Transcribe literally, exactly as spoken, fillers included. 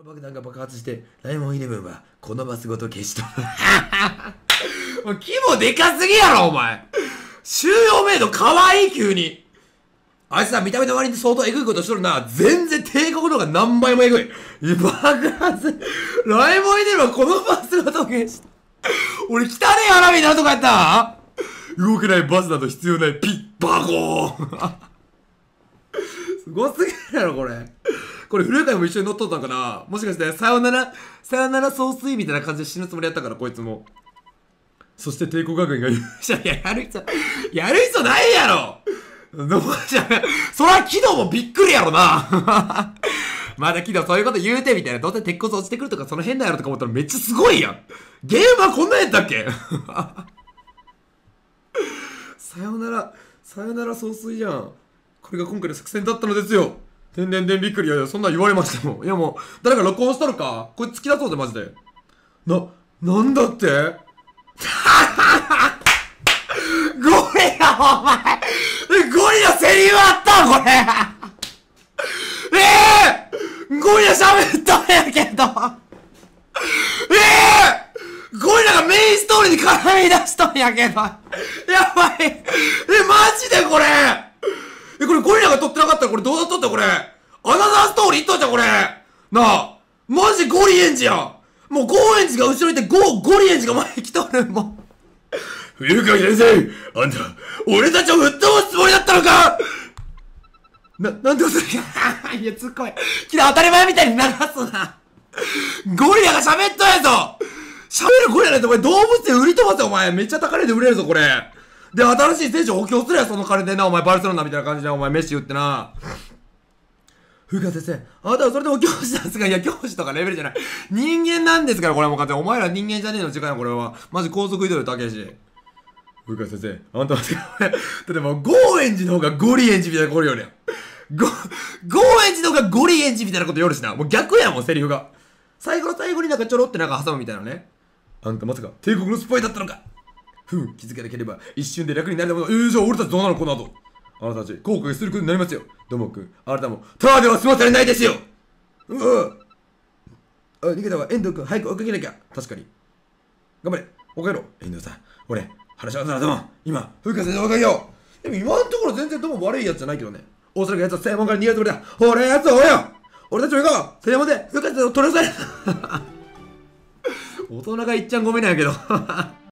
この爆弾が爆発して、ライモンイレブンはこのバスごと消しと。もう規模でかすぎやろ、お前。収容メイドかわいい、急に。あいつさ、見た目の割に相当エグいことしとるな。全然帝国の方が何倍もエグい。爆発。ライモンイレブンはこのバスごと消した。俺、汚ねえ花火になるとかやった動けないバスなど必要ない。ピッ、バコーン。すごすぎるやろ、これ。これ、古川も一緒に乗っとったんかな。もしかして、さよなら、さよなら総帥みたいな感じで死ぬつもりやったから、こいつも。そして帝国学園が勇者、いや、やる人、やる人ないやろ。そら、キドもびっくりやろな。まだキドそういうこと言うてみたいな。どうせ鉄骨落ちてくるとかその辺だやろとか思ったらめっちゃすごいやん。ゲームはこんなんやったっけ。さよなら、さよなら総帥じゃん。これが今回の作戦だったのですよ。天然電びっくり。いやいや、そんなん言われましたもん。いやもう、誰か録音しとるかこれ突き出そうぜ、マジで。な、なんだってゴリラ、お前ゴリラセリフあったこれええー、ゴリラ喋ったんやけどええー、ゴリラがメインストーリーに絡み出しとんやけどやばいえ、マジでこれえ、これゴリラが撮ってなかったらこれどうなっとったこれアナザーストーリーいっとんじゃんこれなあマジゴリエンジやんもうゴーエンジが後ろにいてゴー、ゴリエンジが前に来とるもん冬川先生あんた、俺たちを吹っ飛ばすつもりだったのかな、なんでこといや、ツッコミ。きな当たり前みたいに流すなゴリラが喋っとんやぞ喋るゴリラなんてお前動物園売り飛ばせお前めっちゃ高値で売れるぞこれで、新しい選手を補強するやその金でなお前バルセロナみたいな感じでお前飯打ってな冬川先生、あなたはそれでも教師なんですかいや、教師とかレベルじゃない。人間なんですから、これはもう完全に。お前ら人間じゃねえの時間や、これは。マジ高速移動よ、たけし。冬川先生、あんたは、だってもう、ゴーエンジの方がゴリエンジみたいなことよりやん。ゴ、ゴーエンジの方がゴリエンジみたいなことよるしな。もう逆やもん、セリフが。最後の最後になんかちょろってなんか挟むみたいなね。あんたまさか、帝国のスパイだったのかふん、気づかなければ、一瞬で楽になるもの。えー、じゃあ俺たちどうなのこの後。あなたたち、後悔することになりますよ。どーもくん、あなたも、ただでは済まされないですようわあ、逃げたわ。遠藤くん、早く追いかけなきゃ。確かに。頑張れ。追いかけろ。遠藤さん、俺、話し合わせなども、今、風花先生追いかけよう。でも今のところ全然どうも悪いやつじゃないけどね。おそらくやつは正門から逃げるつもりだ。俺やつを追えよ俺たちも行こう正門で、風花先生を取り押さえる大人がいっちゃんごめんなんやけど。